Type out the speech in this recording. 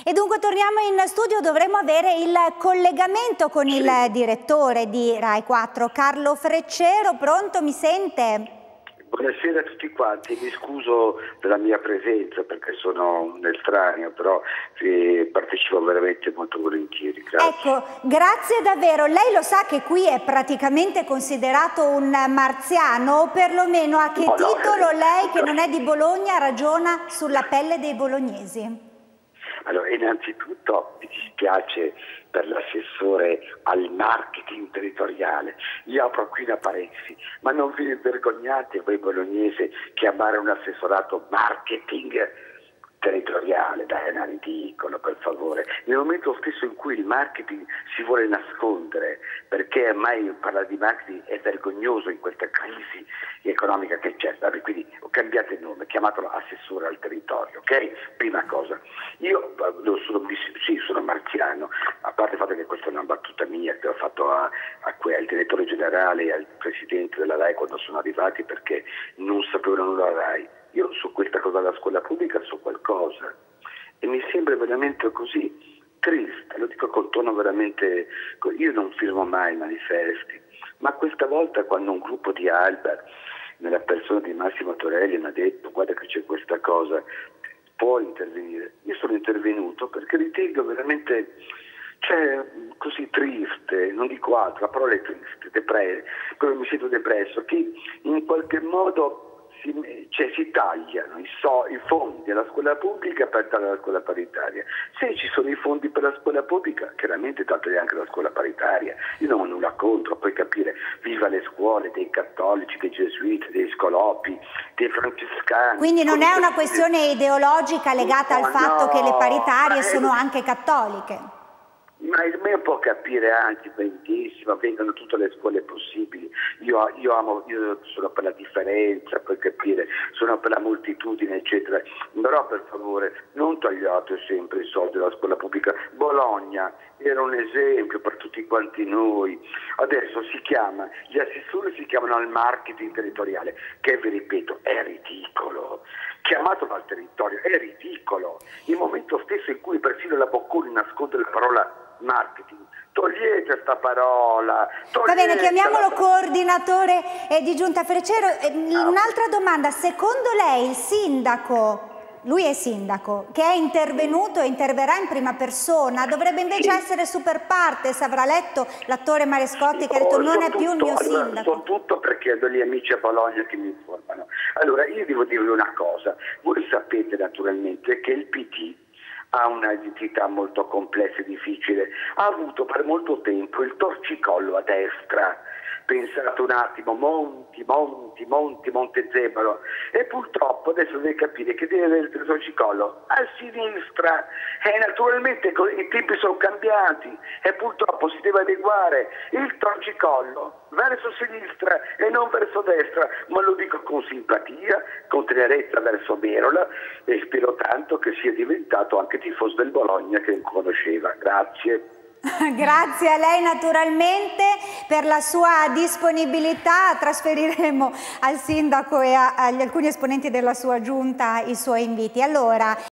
E dunque torniamo in studio, dovremo avere il collegamento con il direttore di Rai 4, Carlo Freccero. Pronto, mi sente? Buonasera a tutti quanti, mi scuso della mia presenza perché sono un estraneo, però partecipo veramente molto volentieri. Grazie. Ecco, grazie davvero. Lei lo sa che qui è praticamente considerato un marziano, o perlomeno a che titolo lei, che non è di Bologna, ragiona sulla pelle dei bolognesi? Allora, innanzitutto mi dispiace per l'assessore al marketing territoriale. Io apro qui una parentesi, ma non vi vergognate voi bolognesi chiamare un assessorato marketing territoriale? Dai, è una ridicolo, per favore. Nel momento stesso in cui il marketing si vuole nascondere, perché ormai parlare di marketing è vergognoso in questa crisi economica che c'è, quindi cambiate il nome, chiamatelo assessore al territorio, ok? Prima cosa. Io sono marziano, a parte il fatto che questa è una battuta mia che ho fatto al direttore generale e al presidente della RAI quando sono arrivati, perché non sapevano nulla la RAI. Io su questa cosa della scuola pubblica so qualcosa e mi sembra veramente così triste, lo dico con tono veramente. Io non firmo mai manifesti, ma questa volta quando un gruppo di Alba, nella persona di Massimo Torelli, mi ha detto guarda che c'è questa cosa, puoi intervenire. Io sono intervenuto perché ritengo veramente, così triste, non dico altro, la parola è triste, mi sento depresso, che in qualche modo si tagliano i fondi alla scuola pubblica per dare alla scuola paritaria. Se ci sono i fondi per la scuola pubblica, chiaramente tagliare anche la scuola paritaria. Io non ho nulla contro, puoi capire, viva le scuole dei cattolici, dei gesuiti, dei scolopi, dei francescani. Quindi non è una questione ideologica legata al fatto che le paritarie sono anche cattoliche? Ma il me può capire anche benissimo, vengono tutte le scuole possibili. Io sono per la differenza, puoi capire, sono per la moltitudine, eccetera. Però per favore non tagliate sempre i soldi della scuola pubblica. Bologna era un esempio per tutti quanti noi. Adesso gli assessori si chiamano al marketing territoriale, che vi ripeto è ridicolo. Chiamatelo al territorio, è ridicolo. Il momento stesso in cui persino la Bocconi nasconde la parola marketing, togliete sta parola. Va bene, chiamiamolo coordinatore di giunta. Freccero, un'altra domanda: secondo lei il sindaco, lui è sindaco, che è intervenuto e interverrà in prima persona, dovrebbe invece essere super partes? Avrà letto l'attore Marescotti che ha detto non è più il mio sindaco? So tutto perché ho degli amici a Bologna che mi informano. Allora io devo dirvi una cosa, voi sapete naturalmente che il PD ha una identità molto complessa e difficile, ha avuto per molto tempo il torcicollo a destra, pensate un attimo, Montezemolo, e purtroppo adesso deve capire che deve avere il torcicollo a sinistra, e naturalmente i tempi sono cambiati e purtroppo si deve adeguare il torcicollo verso sinistra e non verso destra, ma lo dico con simpatia, con tenerezza verso Merola, e spero tanto che sia diventato anche tifoso del Bologna che non conosceva. Grazie. Grazie a lei naturalmente per la sua disponibilità. Trasferiremo al sindaco e agli alcuni esponenti della sua giunta i suoi inviti. Allora,